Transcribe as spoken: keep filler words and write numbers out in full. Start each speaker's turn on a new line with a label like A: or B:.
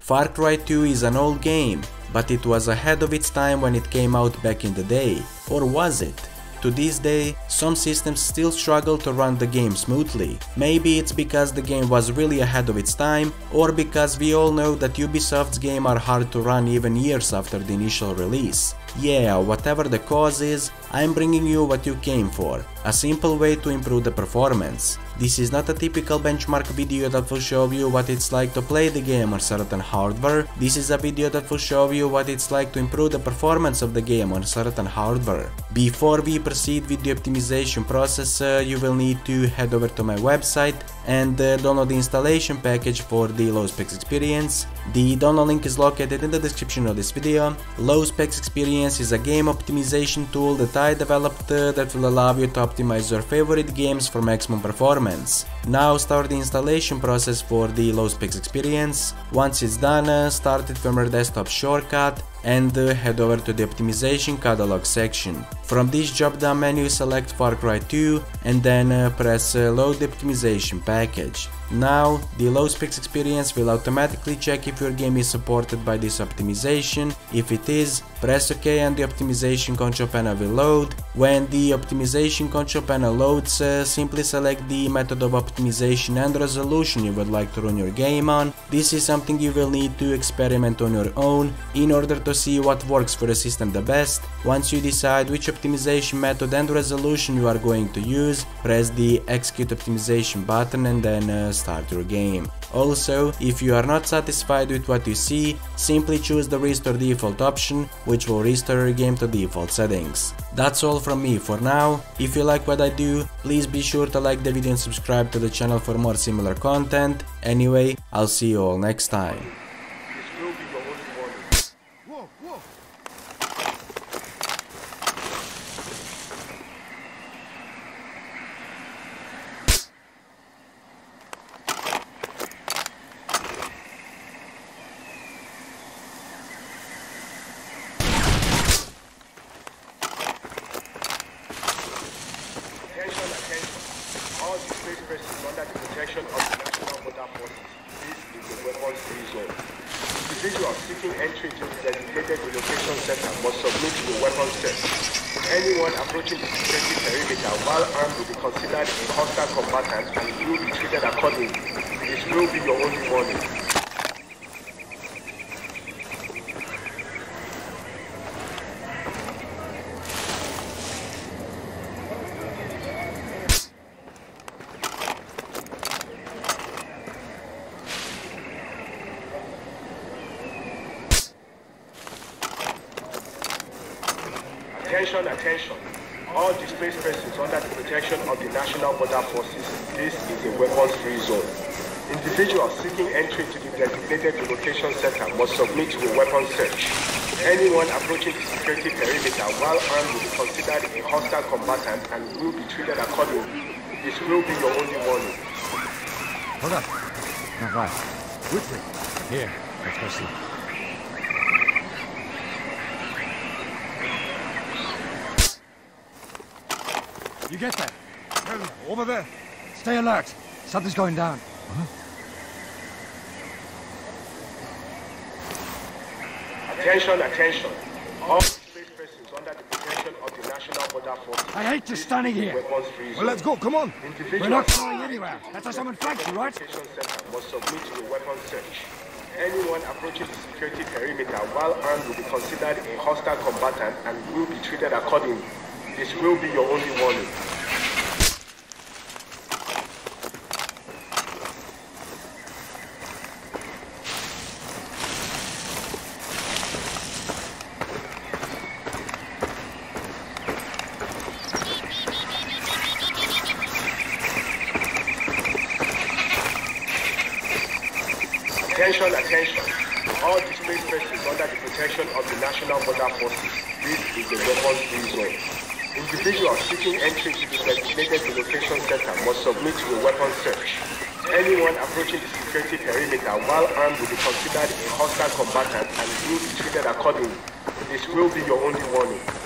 A: Far Cry two is an old game, but it was ahead of its time when it came out back in the day. Or was it? To this day, some systems still struggle to run the game smoothly. Maybe it's because the game was really ahead of its time, or because we all know that Ubisoft's games are hard to run even years after the initial release. Yeah, whatever the cause is, I'm bringing you what you came for, a simple way to improve the performance. This is not a typical benchmark video that will show you what it's like to play the game on certain hardware. This is a video that will show you what it's like to improve the performance of the game on certain hardware. Before we proceed with the optimization process, uh, you will need to head over to my website and uh, download the installation package for the Low Specs Experience. The download link is located in the description of this video. Low Specs Experience is a game optimization tool that I developed uh, that will allow you to optimize your favorite games for maximum performance. Now start the installation process for the Low Specs Experience. Once it's done, uh, start it from your desktop shortcut and uh, head over to the optimization catalog section. From this drop down menu, select Far Cry two and then uh, press uh, load the optimization package. Now the Low Specs Experience will automatically check if your game is supported by this optimization. If it is, press OK and the optimization control panel will load. When the optimization control panel loads, uh, simply select the method of optimization and resolution you would like to run your game on. This is something you will need to experiment on your own in order to see what works for the system the best. Once you decide which optimization method and resolution you are going to use, press the execute optimization button and then uh, start your game. Also, if you are not satisfied with what you see, simply choose the restore default option, which will restore your game to default settings. That's all from me for now. If you like what I do, please be sure to like the video and subscribe to the channel for more similar content. Anyway, I'll see you all next time.
B: All displaced persons under the protection of the National Border Forces. This is a weapons-free zone. Individuals seeking entry to the designated relocation center must submit to a weapons search. Anyone approaching the security perimeter while armed will be considered a hostile combatant and will be treated accordingly. This will be your only warning. Attention, attention. All displaced persons under the protection of the National Border Forces. This is a weapons-free zone. Individuals seeking entry to the designated relocation center must submit to a weapons search. Anyone approaching the security perimeter while armed will be considered a hostile combatant and will be treated accordingly. This will be your only warning.
C: Hold up. Not right. Quickly. Here, let's go see. You get that? No, over there. Stay alert. Something's going down. Huh?
B: Attention, attention. All displaced persons under the protection of the National Border Forces.
C: I hate just standing here.
B: Well,
C: let's go. Come on. We're not going anywhere. That's how someone flanks you, right?
B: Center must submit to a weapons search. Anyone approaching the security perimeter while armed will be considered a hostile combatant and will be treated accordingly. This will be your only warning. Attention, attention. All displaced persons under the protection of the National Border Forces. This is a weapons-free zone. Individuals seeking entry to the designated relocation center must submit to a weapons search. Anyone approaching the security perimeter while armed will be considered a hostile combatant and will be treated accordingly. This will be your only warning.